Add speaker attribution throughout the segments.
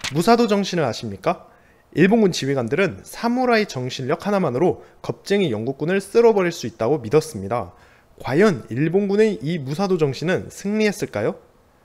Speaker 1: 무사도 정신을 아십니까? 일본군 지휘관들은 사무라이 정신력 하나만으로 겁쟁이 영국군을 쓸어버릴 수 있다고 믿었습니다. 과연 일본군의 이 무사도 정신은 승리했을까요?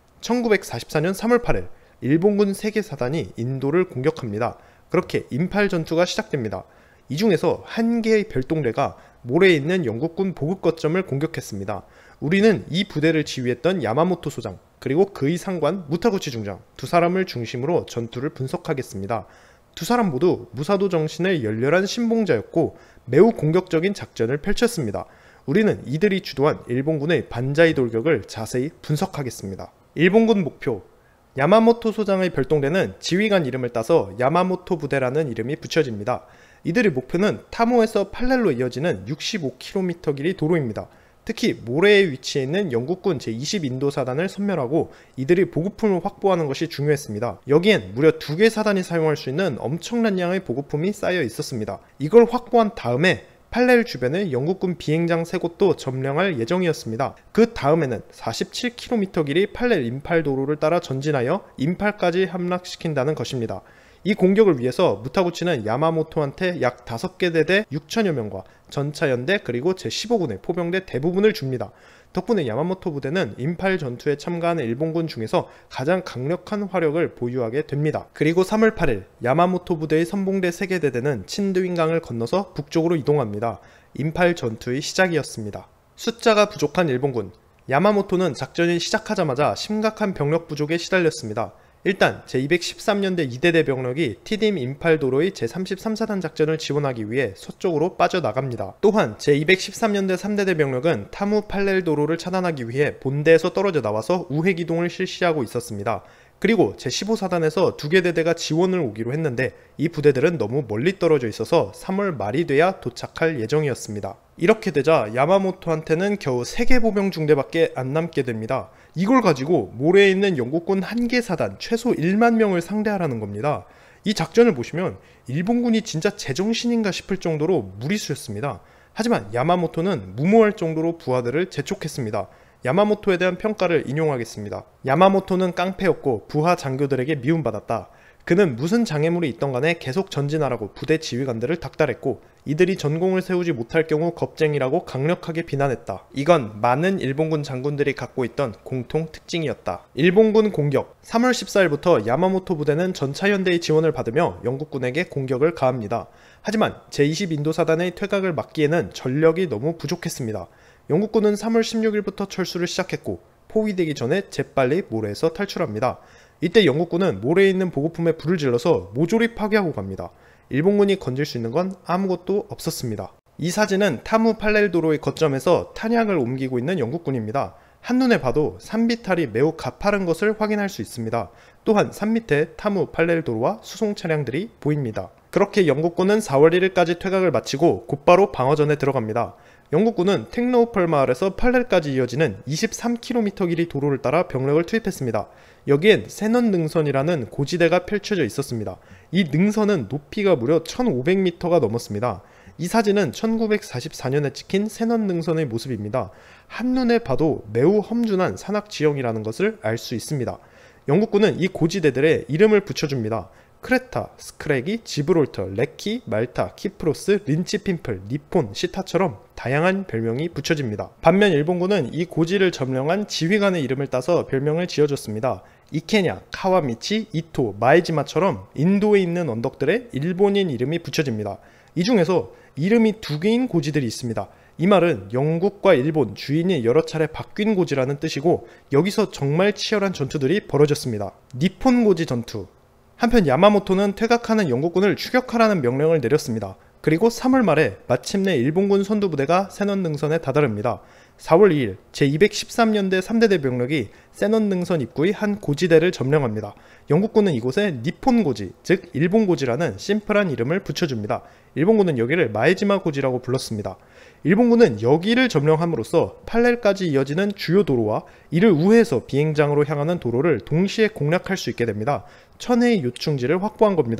Speaker 1: 1944년 3월 8일 일본군 세계사단이 인도를 공격합니다. 그렇게 인팔 전투가 시작됩니다. 이 중에서 한 개의 별동대가 모래에 있는 영국군 보급 거점을 공격했습니다. 우리는 이 부대를 지휘했던 야마모토 소장, 그리고 그의 상관 무타구치 중장 두 사람을 중심으로 전투를 분석하겠습니다. 두 사람 모두 무사도 정신의 열렬한 신봉자였고 매우 공격적인 작전을 펼쳤습니다. 우리는 이들이 주도한 일본군의 반자이 돌격을 자세히 분석하겠습니다. 일본군 목표. 야마모토 소장의 별동대는 지휘관 이름을 따서 야마모토 부대라는 이름이 붙여집니다. 이들의 목표는 타무에서 팔렐로 이어지는 65km 길이 도로입니다. 특히 모레에 위치해 있는 영국군 제20인도사단을 섬멸하고 이들이 보급품을 확보하는 것이 중요했습니다. 여기엔 무려 2개 사단이 사용할 수 있는 엄청난 양의 보급품이 쌓여 있었습니다. 이걸 확보한 다음에 팔렐 주변의 영국군 비행장 3곳도 점령할 예정이었습니다. 그 다음에는 47km 길이 팔렐 인팔 도로를 따라 전진하여 인팔까지 함락시킨다는 것입니다. 이 공격을 위해서 무타구치는 야마모토한테 약 5개 대대 6천여 명과 전차연대 그리고 제15군의 포병대 대부분을 줍니다. 덕분에 야마모토 부대는 인팔 전투에 참가하는 일본군 중에서 가장 강력한 화력을 보유하게 됩니다. 그리고 3월 8일 야마모토 부대의 선봉대 세계대대는 친드윈강을 건너서 북쪽으로 이동합니다. 인팔 전투의 시작이었습니다. 숫자가 부족한 일본군. 야마모토는 작전이 시작하자마자 심각한 병력 부족에 시달렸습니다. 일단 제213년대 2대대 병력이 티딤 인팔 도로의 제33사단 작전을 지원하기 위해 서쪽으로 빠져나갑니다. 또한 제213년대 3대대 병력은 타무 팔렐 도로를 차단하기 위해 본대에서 떨어져 나와서 우회기동을 실시하고 있었습니다. 그리고 제15사단에서 2개 대대가 지원을 오기로 했는데 이 부대들은 너무 멀리 떨어져 있어서 3월 말이 돼야 도착할 예정이었습니다. 이렇게 되자 야마모토한테는 겨우 3개 보병 중대밖에 안 남게 됩니다. 이걸 가지고 모래에 있는 영국군 1개 사단 최소 1만 명을 상대하라는 겁니다. 이 작전을 보시면 일본군이 진짜 제정신인가 싶을 정도로 무리수였습니다. 하지만 야마모토는 무모할 정도로 부하들을 재촉했습니다. 야마모토에 대한 평가를 인용하겠습니다. 야마모토는 깡패였고 부하 장교들에게 미움받았다. 그는 무슨 장애물이 있던 간에 계속 전진하라고 부대 지휘관들을 닥달했고 이들이 전공을 세우지 못할 경우 겁쟁이라고 강력하게 비난했다. 이건 많은 일본군 장군들이 갖고 있던 공통 특징이었다. 일본군 공격. 3월 14일부터 야마모토 부대는 전차연대의 지원을 받으며 영국군에게 공격을 가합니다. 하지만 제20인도사단의 퇴각을 막기에는 전력이 너무 부족했습니다. 영국군은 3월 16일부터 철수를 시작했고 포위되기 전에 재빨리 모래에서 탈출합니다. 이때 영국군은 모래에 있는 보급품에 불을 질러서 모조리 파괴하고 갑니다. 일본군이 건질 수 있는 건 아무것도 없었습니다. 이 사진은 타무 팔렐 도로의 거점에서 탄약을 옮기고 있는 영국군입니다. 한눈에 봐도 산비탈이 매우 가파른 것을 확인할 수 있습니다. 또한 산 밑에 타무 팔렐 도로와 수송 차량들이 보입니다. 그렇게 영국군은 4월 1일까지 퇴각을 마치고 곧바로 방어전에 들어갑니다. 영국군은 텍노우펄 마을에서 팔렐까지 이어지는 23km 길이 도로를 따라 병력을 투입했습니다. 여기엔 세넌 능선이라는 고지대가 펼쳐져 있었습니다. 이 능선은 높이가 무려 1500m가 넘었습니다. 이 사진은 1944년에 찍힌 세넌 능선의 모습입니다. 한눈에 봐도 매우 험준한 산악지형이라는 것을 알 수 있습니다. 영국군은 이 고지대들의 이름을 붙여줍니다. 크레타, 스크래기, 지브롤터, 레키, 말타, 키프로스, 린치핀플, 니폰, 시타처럼 다양한 별명이 붙여집니다. 반면 일본군은 이 고지를 점령한 지휘관의 이름을 따서 별명을 지어줬습니다. 이케냐, 카와미치, 이토, 마에지마처럼 인도에 있는 언덕들의 일본인 이름이 붙여집니다. 이 중에서 이름이 2개인 고지들이 있습니다. 이 말은 영국과 일본 주인이 여러 차례 바뀐 고지라는 뜻이고 여기서 정말 치열한 전투들이 벌어졌습니다. 니폰 고지 전투. 한편 야마모토는 퇴각하는 영국군을 추격하라는 명령을 내렸습니다. 그리고 3월 말에 마침내 일본군 선두부대가 세넌 능선에 다다릅니다. 4월 2일 제213년대 3대대 병력이 세넌 능선 입구의 한 고지대를 점령합니다. 영국군은 이곳에 니폰 고지, 즉 일본 고지라는 심플한 이름을 붙여줍니다. 일본군은 여기를 마에지마 고지라고 불렀습니다. 일본군은 여기를 점령함으로써 팔렐까지 이어지는 주요 도로와 이를 우회해서 비행장으로 향하는 도로를 동시에 공략할 수 있게 됩니다. 천혜의 요충지를 확보한 겁니다.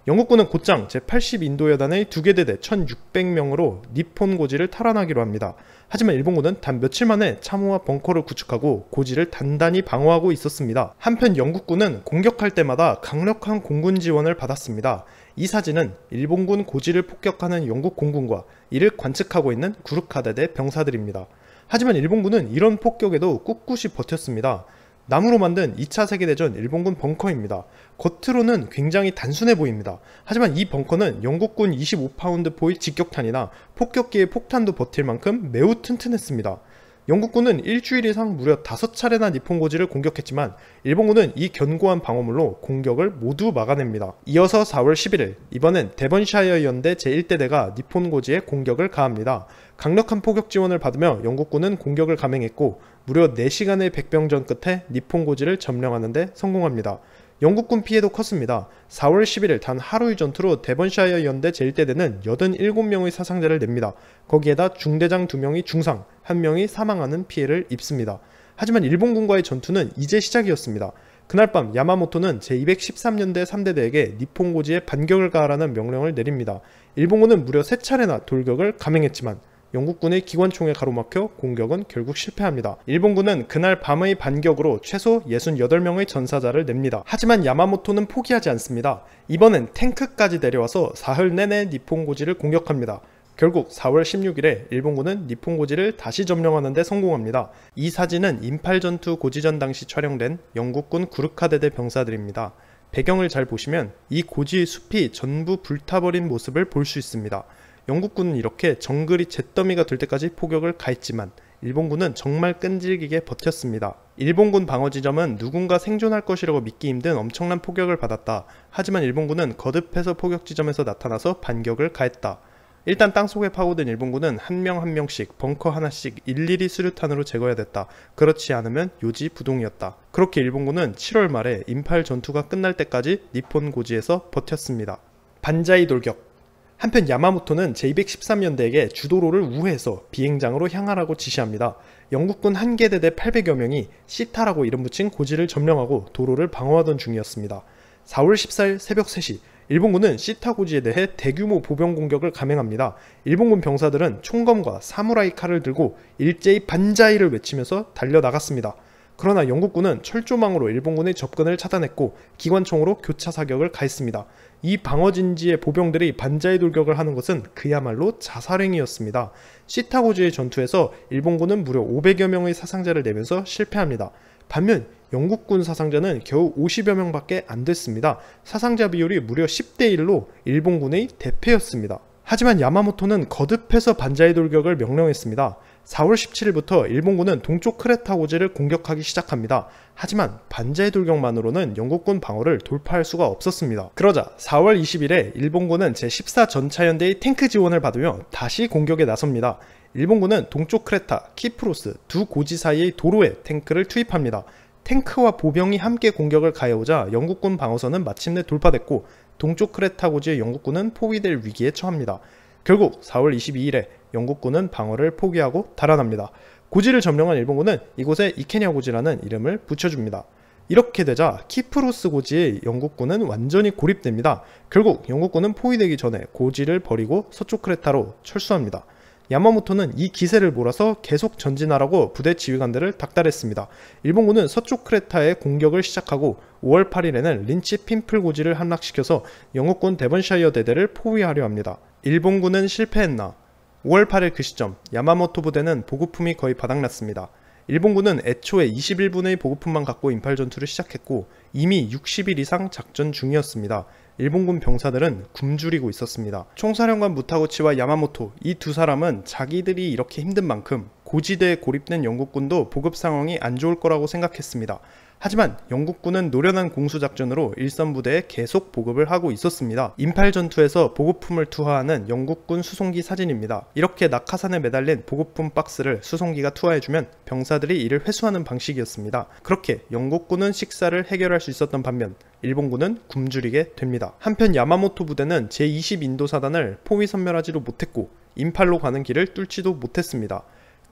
Speaker 1: 영국군은 곧장 제80인도여단의 2개 대대 1600명으로 니폰 고지를 탈환하기로 합니다. 하지만 일본군은 단 며칠 만에 참호와 벙커를 구축하고 고지를 단단히 방어하고 있었습니다. 한편 영국군은 공격할 때마다 강력한 공군 지원을 받았습니다. 이 사진은 일본군 고지를 폭격하는 영국 공군과 이를 관측하고 있는 구르카대대 병사들입니다. 하지만 일본군은 이런 폭격에도 꿋꿋이 버텼습니다. 나무로 만든 2차 세계대전 일본군 벙커입니다. 겉으로는 굉장히 단순해 보입니다. 하지만 이 벙커는 영국군 25파운드 포의 직격탄이나 폭격기의 폭탄도 버틸 만큼 매우 튼튼했습니다. 영국군은 일주일 이상 무려 5차례나 니폰 고지를 공격했지만 일본군은 이 견고한 방어물로 공격을 모두 막아냅니다. 이어서 4월 11일, 이번엔 데번샤이어 연대 제1대대가 니폰 고지에 공격을 가합니다. 강력한 포격 지원을 받으며 영국군은 공격을 감행했고 무려 4시간의 백병전 끝에 니폰 고지를 점령하는 데 성공합니다. 영국군 피해도 컸습니다. 4월 11일 단 하루의 전투로 데번샤이어 연대 제1대대는 87명의 사상자를 냅니다. 거기에다 중대장 2명이 중상, 1명이 사망하는 피해를 입습니다. 하지만 일본군과의 전투는 이제 시작이었습니다. 그날 밤 야마모토는 제213년대 3대대에게 니폰 고지에 반격을 가하라는 명령을 내립니다. 일본군은 무려 3차례나 돌격을 감행했지만 영국군의 기관총에 가로막혀 공격은 결국 실패합니다. 일본군은 그날 밤의 반격으로 최소 68명의 전사자를 냅니다. 하지만 야마모토는 포기하지 않습니다. 이번엔 탱크까지 내려와서 사흘 내내 니폰 고지를 공격합니다. 결국 4월 16일에 일본군은 니폰 고지를 다시 점령하는 데 성공합니다. 이 사진은 인팔전투 고지전 당시 촬영된 영국군 구르카대대 병사들입니다. 배경을 잘 보시면 이 고지의 숲이 전부 불타버린 모습을 볼 수 있습니다. 영국군은 이렇게 정글이 잿더미가 될 때까지 포격을 가했지만 일본군은 정말 끈질기게 버텼습니다. 일본군 방어지점은 누군가 생존할 것이라고 믿기 힘든 엄청난 포격을 받았다. 하지만 일본군은 거듭해서 포격지점에서 나타나서 반격을 가했다. 일단 땅속에 파고든 일본군은 한 명 한 명씩 벙커 하나씩 일일이 수류탄으로 제거해야 됐다. 그렇지 않으면 요지부동이었다. 그렇게 일본군은 7월 말에 인팔 전투가 끝날 때까지 니폰 고지에서 버텼습니다. 반자이 돌격. 한편 야마모토는 제213연대에게 주도로를 우회해서 비행장으로 향하라고 지시합니다. 영국군 한 개 대대 800여 명이 시타라고 이름 붙인 고지를 점령하고 도로를 방어하던 중이었습니다. 4월 14일 새벽 3시, 일본군은 시타 고지에 대해 대규모 보병 공격을 감행합니다. 일본군 병사들은 총검과 사무라이 칼을 들고 일제히 반자이를 외치면서 달려나갔습니다. 그러나 영국군은 철조망으로 일본군의 접근을 차단했고 기관총으로 교차 사격을 가했습니다. 이 방어진지의 보병들이 반자이 돌격을 하는 것은 그야말로 자살행위였습니다. 시타 고지의 전투에서 일본군은 무려 500여 명의 사상자를 내면서 실패합니다. 반면 영국군 사상자는 겨우 50여 명밖에 안 됐습니다. 사상자 비율이 무려 10대 1로 일본군의 대패였습니다. 하지만 야마모토는 거듭해서 반자이 돌격을 명령했습니다. 4월 17일부터 일본군은 동쪽 크레타 고지를 공격하기 시작합니다. 하지만 반자이 돌격만으로는 영국군 방어를 돌파할 수가 없었습니다. 그러자 4월 20일에 일본군은 제14전차연대의 탱크 지원을 받으며 다시 공격에 나섭니다. 일본군은 동쪽 크레타, 키프로스 두 고지 사이의 도로에 탱크를 투입합니다. 탱크와 보병이 함께 공격을 가해오자 영국군 방어선은 마침내 돌파됐고 동쪽 크레타 고지의 영국군은 포위될 위기에 처합니다. 결국 4월 22일에 영국군은 방어를 포기하고 달아납니다. 고지를 점령한 일본군은 이곳에 이케냐 고지라는 이름을 붙여줍니다. 이렇게 되자 키프로스 고지의 영국군은 완전히 고립됩니다. 결국 영국군은 포위되기 전에 고지를 버리고 서쪽 크레타로 철수합니다. 야마모토는 이 기세를 몰아서 계속 전진하라고 부대 지휘관들을 닥달했습니다. 일본군은 서쪽 크레타에 공격을 시작하고 5월 8일에는 린치 핀플 고지를 함락시켜서 영국군 데번샤이어 대대를 포위하려 합니다. 일본군은 실패했나? 5월 8일 그 시점 야마모토 부대는 보급품이 거의 바닥났습니다. 일본군은 애초에 21분의 보급품만 갖고 인팔 전투를 시작했고 이미 60일 이상 작전 중이었습니다. 일본군 병사들은 굶주리고 있었습니다. 총사령관 무타구치와 야마모토 이 두 사람은 자기들이 이렇게 힘든 만큼 고지대에 고립된 영국군도 보급 상황이 안 좋을 거라고 생각했습니다. 하지만 영국군은 노련한 공수작전으로 일선 부대에 계속 보급을 하고 있었습니다. 인팔 전투에서 보급품을 투하하는 영국군 수송기 사진입니다. 이렇게 낙하산에 매달린 보급품 박스를 수송기가 투하해주면 병사들이 이를 회수하는 방식이었습니다. 그렇게 영국군은 식사를 해결할 수 있었던 반면 일본군은 굶주리게 됩니다. 한편 야마모토 부대는 제20인도사단을 포위 섬멸하지도 못했고 인팔로 가는 길을 뚫지도 못했습니다.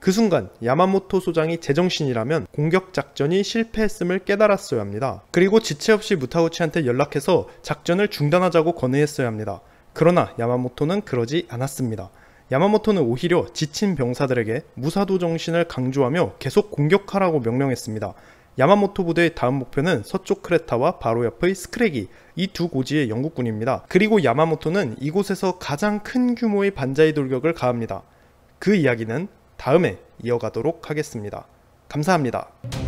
Speaker 1: 그 순간 야마모토 소장이 제정신이라면 공격 작전이 실패했음을 깨달았어야 합니다. 그리고 지체 없이 무타우치한테 연락해서 작전을 중단하자고 건의했어야 합니다. 그러나 야마모토는 그러지 않았습니다. 야마모토는 오히려 지친 병사들에게 무사도 정신을 강조하며 계속 공격하라고 명령했습니다. 야마모토 부대의 다음 목표는 서쪽 크레타와 바로 옆의 스크래기, 이 두 고지의 영국군입니다. 그리고 야마모토는 이곳에서 가장 큰 규모의 반자의 돌격을 가합니다. 그 이야기는 다음에 이어가도록 하겠습니다. 감사합니다.